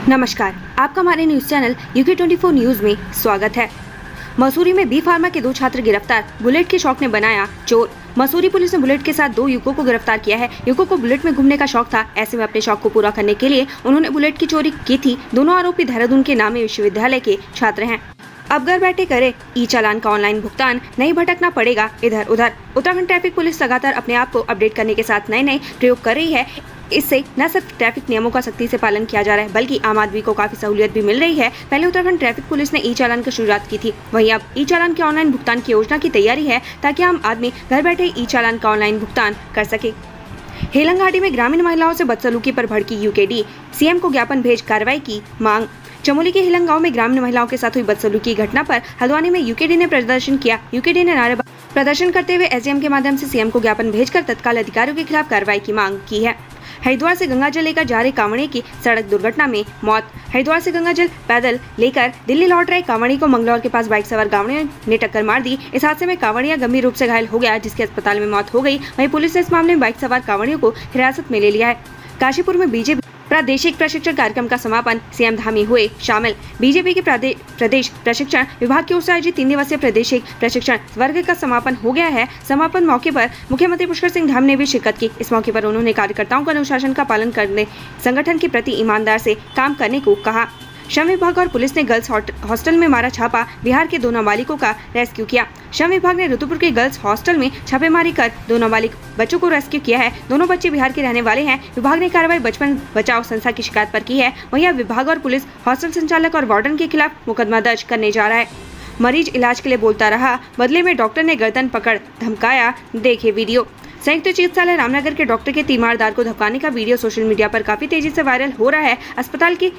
नमस्कार, आपका हमारे न्यूज चैनल UK24 न्यूज में स्वागत है। मसूरी में बी फार्मा के 2 छात्र गिरफ्तार, बुलेट के शौक ने बनाया चोर। मसूरी पुलिस ने बुलेट के साथ 2 युवकों को गिरफ्तार किया है। युवकों को बुलेट में घूमने का शौक था। ऐसे में अपने शौक को पूरा करने के लिए उन्होंने बुलेट की चोरी की थी। दोनों आरोपी देहरादून के नामी विश्वविद्यालय के छात्र हैं। अब घर बैठे करे ई चालान का ऑनलाइन भुगतान, नहीं भटकना पड़ेगा इधर उधर। उत्तराखंड ट्रैफिक पुलिस लगातार अपने आप को अपडेट करने के साथ नए प्रयोग कर रही है। इससे न सिर्फ ट्रैफिक नियमों का सख्ती से पालन किया जा रहा है, बल्कि आम आदमी को काफी सहूलियत भी मिल रही है। पहले उत्तराखंड ट्रैफिक पुलिस ने ई चालान की शुरुआत की थी, वहीं अब ई चालान के ऑनलाइन भुगतान की योजना की तैयारी है, ताकि आम आदमी घर बैठे ई चालान का ऑनलाइन भुगतान कर सके। हेलंग घाटी में ग्रामीण महिलाओं से बदसलूकी पर भड़की UKD, सीएम को ज्ञापन भेज कार्रवाई की मांग। चमोली के हेलंग गांव में ग्रामीण महिलाओं के साथ हुई बदसलूकी की घटना पर हल्द्वानी में UKD ने प्रदर्शन किया। UKD ने नारेबाजी प्रदर्शन करते हुए SDM के माध्यम से सीएम को ज्ञापन भेजकर तत्काल अधिकारियों के खिलाफ कार्रवाई की मांग की है। हरिद्वार से गंगाजल लेकर जा रहे कांवड़िये की सड़क दुर्घटना में मौत। हरिद्वार से गंगाजल पैदल लेकर दिल्ली लौट रहे कांवड़िये को मंगलौर के पास बाइक सवार कांवड़ियों ने टक्कर मार दी। इस हादसे में कांवड़िया गंभीर रूप से घायल हो गया, जिसके अस्पताल में मौत हो गई। वहीं पुलिस ने इस मामले में बाइक सवार कांवड़ियों को हिरासत में ले लिया है। काशीपुर में बीजेपी प्रादेशिक प्रशिक्षण कार्यक्रम का समापन, सीएम धामी हुए शामिल। बीजेपी के प्रदेश प्रशिक्षण विभाग की ओर से आयोजित 3 दिवसीय प्रादेशिक प्रशिक्षण वर्ग का समापन हो गया है। समापन मौके पर मुख्यमंत्री पुष्कर सिंह धामी ने भी शिरकत की। इस मौके पर उन्होंने कार्यकर्ताओं को अनुशासन का पालन करने, संगठन के प्रति ईमानदार से काम करने को कहा। श्रम विभाग और पुलिस ने गर्ल्स हॉस्टल में मारा छापा, बिहार के 2 नाबालिगों का रेस्क्यू किया। श्रम विभाग ने ऋतुपुर के गर्ल्स हॉस्टल में छापेमारी कर 2 नाबालिग बच्चों को रेस्क्यू किया है। दोनों बच्चे बिहार के रहने वाले हैं। विभाग ने कार्रवाई बचपन बचाओ संस्था की शिकायत पर की है। वहीं अब विभाग और पुलिस हॉस्टल संचालक और वार्डन के खिलाफ मुकदमा दर्ज करने जा रहा है। मरीज इलाज के लिए बोलता रहा, बदले में डॉक्टर ने गर्दन पकड़ धमकाया, देखे वीडियो। संयुक्त चिकित्सालय रामनगर के डॉक्टर के तीमारदार को धमकाने का वीडियो सोशल मीडिया पर काफी तेजी से वायरल हो रहा है। अस्पताल की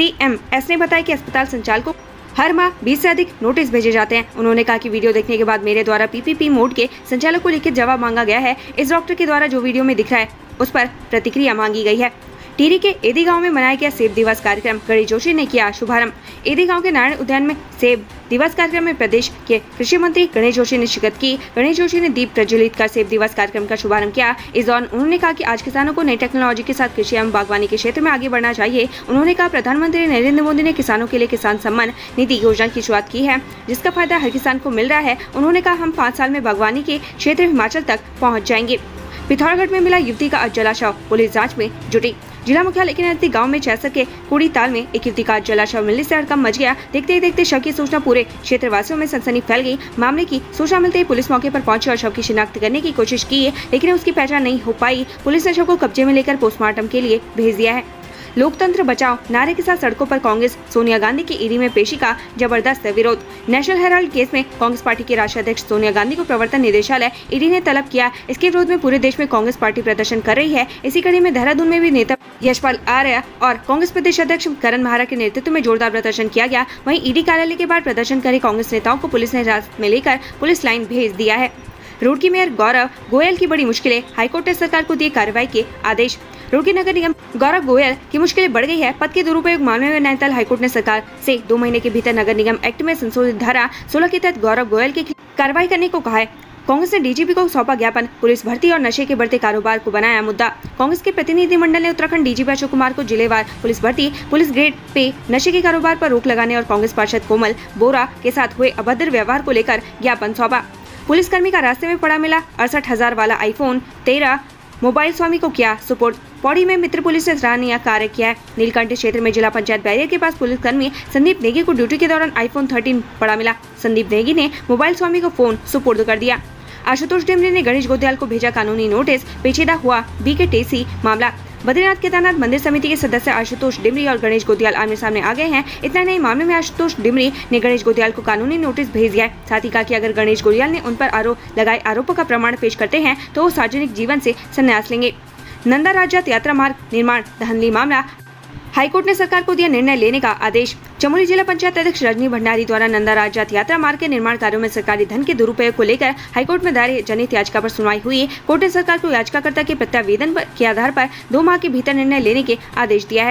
CMS ने बताया कि अस्पताल संचालकों को हर माह 20 से अधिक नोटिस भेजे जाते हैं। उन्होंने कहा कि वीडियो देखने के बाद मेरे द्वारा PPP मोड के संचालक को लिखित जवाब मांगा गया है। इस डॉक्टर के द्वारा जो वीडियो में दिख रहा है उस पर प्रतिक्रिया मांगी गई है। टिहरी के एदी गांव में मनाया गया सेब दिवस कार्यक्रम, गणेश जोशी ने किया शुभारंभ। एदी गांव के नारायण उद्यान में सेब दिवस कार्यक्रम में प्रदेश के कृषि मंत्री गणेश जोशी ने शिरकत की। गणेश जोशी ने दीप प्रज्वलित कर सेब दिवस कार्यक्रम का शुभारंभ किया। इस दौरान उन्होंने कहा कि आज किसानों को नई टेक्नोलॉजी के साथ कृषि एवं बागवानी के क्षेत्र में आगे बढ़ना चाहिए। उन्होंने कहा प्रधानमंत्री नरेंद्र मोदी ने किसानों के लिए किसान सम्मान निधि योजना की शुरुआत की है, जिसका फायदा हर किसान को मिल रहा है। उन्होंने कहा हम 5 साल में बागवानी के क्षेत्र हिमाचल तक पहुँच जाएंगे। पिथौरागढ़ में मिला युवती का जला शव, पुलिस जांच में जुटी। जिला मुख्यालय के नजदीक गांव में चैसर के कुड़ी ताल में एक युवती का जला शव मिलने से हड़कंप मच गया। देखते ही देखते शव की सूचना पूरे क्षेत्रवासियों में सनसनी फैल गई। मामले की सूचना मिलते ही पुलिस मौके पर पहुंची और शव की शिनाख्त करने की कोशिश की है, लेकिन उसकी पहचान नहीं हो पाई। पुलिस ने शव को कब्जे में लेकर पोस्टमार्टम के लिए भेज दिया है। लोकतंत्र बचाओ नारे के साथ सड़कों पर कांग्रेस, सोनिया गांधी की ईडी में पेशी का जबरदस्त विरोध। नेशनल हेराल्ड केस में कांग्रेस पार्टी के राष्ट्रीय अध्यक्ष सोनिया गांधी को प्रवर्तन निदेशालय ईडी ने तलब किया। इसके विरोध में पूरे देश में कांग्रेस पार्टी प्रदर्शन कर रही है। इसी कड़ी में देहरादून में भी नेता यशपाल आर्य और कांग्रेस प्रदेश अध्यक्ष करण महारा के नेतृत्व में जोरदार प्रदर्शन किया गया। वहीं ईडी कार्यालय के बाहर प्रदर्शन करे कांग्रेस नेताओं को पुलिस ने हिरासत में लेकर पुलिस लाइन भेज दिया है। रुड़की मेयर गौरव गोयल की बड़ी मुश्किलें, हाईकोर्ट ने सरकार को दिए कार्रवाई के आदेश। रुड़की नगर निगम गौरव गोयल की मुश्किलें बढ़ गई है। पद के दुरुपयोग मामले में नैनीताल हाईकोर्ट ने सरकार से 2 महीने के भीतर नगर निगम एक्ट में संशोधित धारा 16 के तहत गौरव गोयल की कार्रवाई करने को कहा है। कांग्रेस ने DGP को सौंपा ज्ञापन, पुलिस भर्ती और नशे के बढ़ते कारोबार को बनाया मुद्दा। कांग्रेस के प्रतिनिधिमंडल ने उत्तराखंड DGP अशोक कुमार को जिलेवार पुलिस भर्ती, पुलिस ग्रेड पे नशे के कारोबार पर रोक लगाने और कांग्रेस पार्षद कोमल बोरा के साथ हुए अभद्र व्यवहार को लेकर ज्ञापन सौंपा। पुलिसकर्मी का रास्ते में पड़ा मिला 68,000 वाला iPhone 13, मोबाइल स्वामी को किया सुपुर्द। पौड़ी में मित्र पुलिस ने सराहनीय कार्य किया है। नीलकंठी क्षेत्र में जिला पंचायत बैरियर के पास पुलिसकर्मी संदीप नेगी को ड्यूटी के दौरान iPhone 13 पड़ा मिला। संदीप नेगी ने मोबाइल स्वामी को फोन सुपुर्द कर दिया। आशुतोष डिमरी ने गणेश गोदयाल को भेजा कानूनी नोटिस, पेचीदा हुआ BK टेसी मामला। बद्रीनाथ केदारनाथ मंदिर समिति के सदस्य आशुतोष डिमरी और गणेश गोदयाल आमने सामने आ गए हैं। इतना नहीं, मामले में आशुतोष डिमरी ने गणेश गोदयाल को कानूनी नोटिस भेज दिया है। साथ ही कहा कि अगर गणेश गोदयाल ने उन पर लगाए आरोपों का प्रमाण पेश करते हैं तो वो सार्वजनिक जीवन से संन्यास लेंगे। नंदा राजजात यात्रा मार्ग निर्माण धांधली मामला, हाईकोर्ट ने सरकार को दिया निर्णय लेने का आदेश। चमोली जिला पंचायत अध्यक्ष रजनी भंडारी द्वारा नंदा राजजात यात्रा मार्ग के निर्माण कार्यों में सरकारी धन के दुरुपयोग को लेकर हाईकोर्ट में दायर जनहित याचिका पर सुनवाई हुई। कोर्ट ने सरकार को याचिकाकर्ता के प्रत्यावेदन के आधार पर 2 माह के भीतर निर्णय लेने के आदेश दिया है।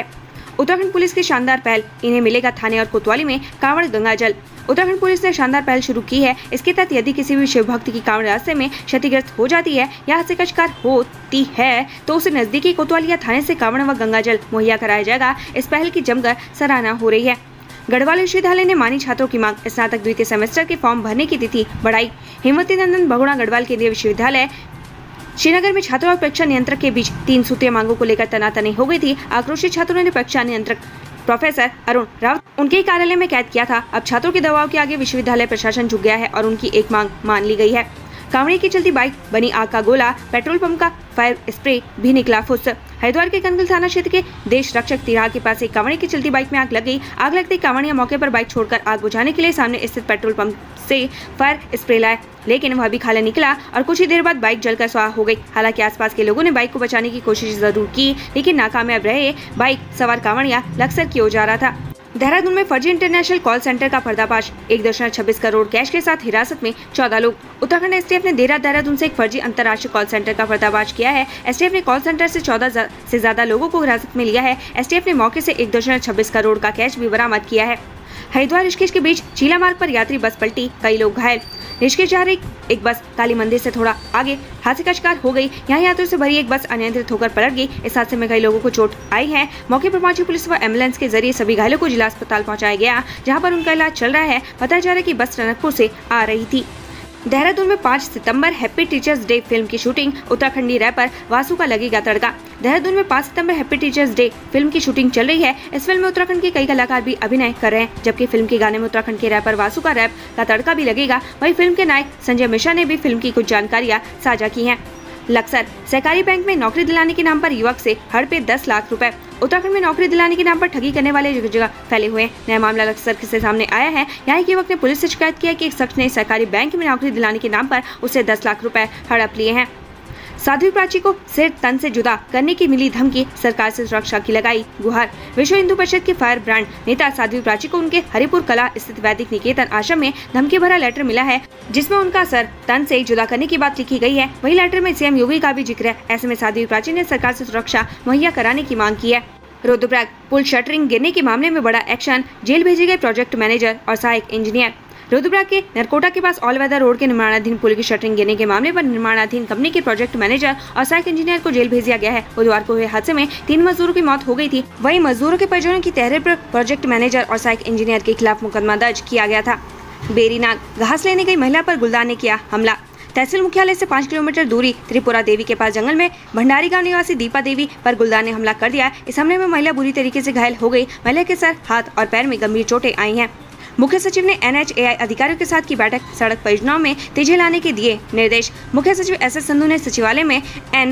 उत्तराखंड पुलिस की शानदार पहल, इन्हें मिलेगा थाने और कोतवाली में कांवड़ गंगा जल। उत्तराखंड पुलिस ने शानदार पहल शुरू की है। इसके तहत यदि किसी भी शिव भक्त की कांवड़ रास्ते में क्षतिग्रस्त हो जाती है या हादसे का शिकार होती है तो उसे नजदीकी कोतवाली या थाने से कांवड़ व गंगा जल मुहैया कराया जाएगा। इस पहल की जमकर सराहना हो रही है। गढ़वाल विश्वविद्यालय ने मानी छात्रों की मांग, स्नातक द्वितीय सेमेस्टर के फॉर्म भरने की तिथि बढ़ाई। हेमवती नंदन बहुगुणा गढ़वाल केंद्रीय विश्वविद्यालय श्रीनगर में छात्रों और परीक्षा नियंत्रक के बीच 3 सूत्रीय मांगों को लेकर तनातनी हो गई थी। आक्रोशित छात्रों ने परीक्षा नियंत्रक प्रोफेसर अरुण रावत उनके कार्यालय में कैद किया था। अब छात्रों के दबाव के आगे विश्वविद्यालय प्रशासन झुक गया है और उनकी एक मांग मान ली गई है। कांवड़ी की चलती बाइक बनी आग का गोला, पेट्रोल पंप का फायर स्प्रे भी निकला फुस। हरिद्वार के कनगल थाना क्षेत्र के देश रक्षक तिराहा के पास एक कांवड़ी की चलती बाइक में आग लग गई। आग लगते ही कांवड़िया मौके पर बाइक छोड़कर आग बुझाने के लिए सामने स्थित पेट्रोल पंप से फायर स्प्रे लाए, लेकिन वह भी खाली निकला और कुछ ही देर बाद बाइक जलकर स्वाह हो गई। हालांकि आसपास के लोगों ने बाइक को बचाने की कोशिश जरूर की, लेकिन नाकामयाब रहे। बाइक सवार कांवड़िया लक्सर की ओर जा रहा था। देहरादून में फर्जी इंटरनेशनल कॉल सेंटर का पर्दाफाश, 1.26 करोड़ कैश के साथ हिरासत में 14 लोग। उत्तराखंड एसटीएफ ने देहरादून से एक फर्जी अंतर्राष्ट्रीय कॉल सेंटर का पर्दाफाश किया है। एसटीएफ ने कॉल सेंटर से 14 से ज्यादा लोगों को हिरासत में लिया है। एसटीएफ ने मौके से 1.26 करोड़ का कैश भी बरामद किया है। हरिद्वार ऋषिकेश के बीच चीला मार्ग पर यात्री बस पलटी, कई लोग घायल। ऋषिकेश जा रही एक बस काली मंदिर से थोड़ा आगे हादसे का शिकार हो गई। यहाँ यात्रियों से भरी एक बस अनियंत्रित होकर पलट गई। इस हादसे में कई लोगों को चोट आई है। मौके पर पहुंची पुलिस व एम्बुलेंस के जरिए सभी घायलों को जिला अस्पताल पहुंचाया गया, जहां पर उनका इलाज चल रहा है। बताया जा रहा है कि बस टनकपुर से आ रही थी। देहरादून में 5 सितंबर हैप्पी टीचर्स डे फिल्म की शूटिंग, उत्तराखंडी रैपर वासु का लगेगा तड़का। देहरादून में 5 सितंबर हैप्पी टीचर्स डे फिल्म की शूटिंग चल रही है। इस फिल्म में उत्तराखंड के कई कलाकार भी अभिनय कर रहे हैं, जबकि फिल्म के गाने में उत्तराखंड के रैपर वासु का रैप का तड़का भी लगेगा। वहीं फिल्म के नायक संजय मिश्रा ने भी फिल्म की कुछ जानकारियां साझा की हैं। लक्सर सहकारी बैंक में नौकरी दिलाने के नाम पर युवक से हड़पे 10 लाख रुपए। उत्तराखंड में नौकरी दिलाने के नाम पर ठगी करने वाले जगह जगह फैले हुए हैं। नया मामला लक्सर से सामने आया है। यहाँ एक युवक ने पुलिस से शिकायत किया कि एक शख्स ने सहकारी बैंक में नौकरी दिलाने के नाम पर उससे 10 लाख रुपए हड़प लिए हैं। साध्वी प्राची को सिर तन से जुदा करने की मिली धमकी, सरकार से सुरक्षा की लगाई गुहार। विश्व हिंदू परिषद के फायर ब्रांड नेता साध्वी प्राची को उनके हरिपुर कला स्थित वैदिक निकेतन आश्रम में धमकी भरा लेटर मिला है, जिसमें उनका सर तन से जुदा करने की बात लिखी गई है। वही लेटर में सीएम योगी का भी जिक्र है। ऐसे में साध्वी प्राची ने सरकार से सुरक्षा मुहैया कराने की मांग की है। रुद्रप्रयाग पुल शटरिंग गिरने के मामले में बड़ा एक्शन, जेल भेजे गए प्रोजेक्ट मैनेजर और सहायक इंजीनियर। रुद्रप्रयाग के नरकोटा के पास ऑल वेदर रोड के निर्माणाधीन पुल की शटरिंग गिरने के मामले पर निर्माणाधीन कंपनी के प्रोजेक्ट मैनेजर और सहायक इंजीनियर को जेल भेज दिया गया है। बुधवार को हुए हादसे में 3 मजदूरों की मौत हो गई थी। वहीं मजदूरों के परिजनों की तहरीर पर प्रोजेक्ट मैनेजर और सहायक इंजीनियर के खिलाफ मुकदमा दर्ज किया गया था। बेरीनाग घास लेने गई महिला पर गुलदार ने किया हमला। तहसील मुख्यालय से 5 किलोमीटर दूरी त्रिपुरा देवी के पास जंगल में भंडारी गांव निवासी दीपा देवी पर गुलदार ने हमला कर दिया। इस हमले में महिला बुरी तरीके से घायल हो गई। महिला के सर, हाथ और पैर में गंभीर चोटें आई हैं। मुख्य सचिव ने NHAI अधिकारियों के साथ की बैठक, सड़क परियोजनाओं में तेजी लाने के दिए निर्देश। मुख्य सचिव SS संधू ने सचिवालय में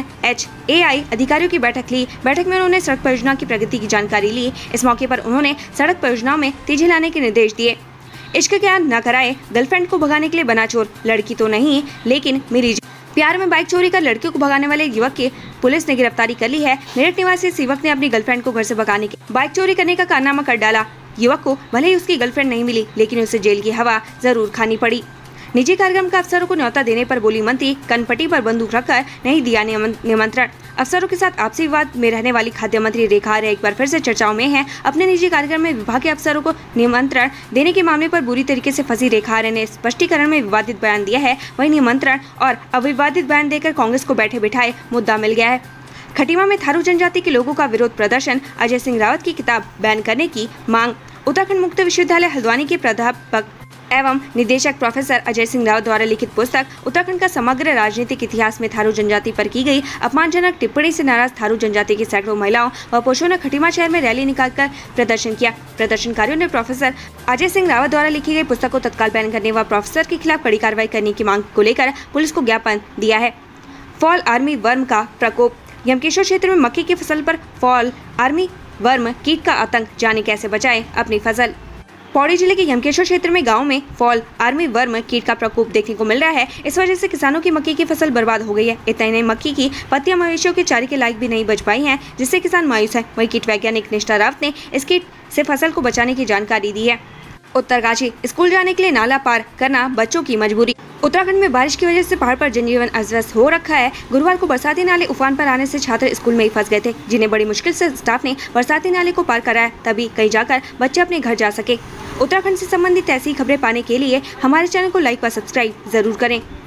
NHAI अधिकारियों की बैठक ली। बैठक में उन्होंने सड़क परियोजना की प्रगति की जानकारी ली। इस मौके पर उन्होंने सड़क परियोजनाओं में तेजी लाने के निर्देश दिए। इश्क क्या न कराए, गर्लफ्रेंड को भगाने के लिए बना चोर, लड़की तो नहीं लेकिन मिली। प्यार में बाइक चोरी कर लड़कियों को भगाने वाले युवक की पुलिस ने गिरफ्तारी कर ली है। मेरठ निवासी इस युवक ने अपनी गर्लफ्रेंड को घर से भगाने के बाइक चोरी करने का कारनामा कर डाला। युवक को भले ही उसकी गर्लफ्रेंड नहीं मिली, लेकिन उसे जेल की हवा जरूर खानी पड़ी। निजी कार्यक्रम का अफसरों को न्योता देने पर बोली मंत्री, कनपट्टी पर बंदूक रखकर नहीं दिया निमंत्रण। अफसरों के साथ आपसी विवाद में रहने वाली खाद्य मंत्री रेखा आर्य एक बार फिर से चर्चाओं में है। अपने निजी कार्यक्रम में विभाग के अफसरों को निमंत्रण देने के मामले पर बुरी तरीके से फंसी रेखा आर्य ने स्पष्टीकरण में विवादित बयान दिया है। वही निमंत्रण और अविवादित बयान देकर कांग्रेस को बैठे बिठाए मुद्दा मिल गया है। खटीमा में थारू जनजाति के लोगों का विरोध प्रदर्शन, अजय सिंह रावत की किताब बैन करने की मांग। उत्तराखंड मुक्त विश्वविद्यालय हल्द्वानी के प्राध्यापक एवं निदेशक प्रोफेसर अजय सिंह रावत द्वारा लिखित पुस्तक उत्तराखंड का समग्र राजनीतिक इतिहास में थारू जनजाति पर की गई अपमानजनक टिप्पणी से नाराज थारू जनजाति की सैकड़ों महिलाओं व पुरुषों ने खटीमा शहर में रैली निकालकर प्रदर्शन किया। प्रदर्शनकारियों ने प्रोफेसर अजय सिंह रावत द्वारा लिखी गई पुस्तक को तत्काल बैन करने व प्रोफेसर के खिलाफ कड़ी कार्रवाई करने की मांग को लेकर पुलिस को ज्ञापन दिया है। फॉल आर्मी वर्म का प्रकोप, यमकेश्वर क्षेत्र में मक्की की फसल पर फॉल आर्मी वर्म कीट का आतंक, जाने कैसे बचाएं अपनी फसल। पौड़ी जिले के यमकेश्वर क्षेत्र में गांव में फॉल आर्मी वर्म कीट का प्रकोप देखने को मिल रहा है। इस वजह से किसानों की मक्की की फसल बर्बाद हो गई है। इतना ही नहीं, मक्की की पत्तियां मवेशियों के चारे के लायक भी नहीं बच पाई हैं, जिससे किसान मायूस है। वही कीट वैज्ञानिक निष्ठा रावत ने इस कीट से फसल को बचाने की जानकारी दी है। उत्तरकाशी, स्कूल जाने के लिए नाला पार करना बच्चों की मजबूरी। उत्तराखंड में बारिश की वजह से पहाड़ पर जनजीवन अस्त व्यस्त हो रखा है। गुरुवार को बरसाती नाले उफान पर आने से छात्र स्कूल में ही फंस गए थे, जिन्हें बड़ी मुश्किल से स्टाफ ने बरसाती नाले को पार कराया, तभी कहीं जाकर बच्चे अपने घर जा सके। उत्तराखंड से संबंधित ऐसी खबरें पाने के लिए हमारे चैनल को लाइक व सब्सक्राइब जरूर करें।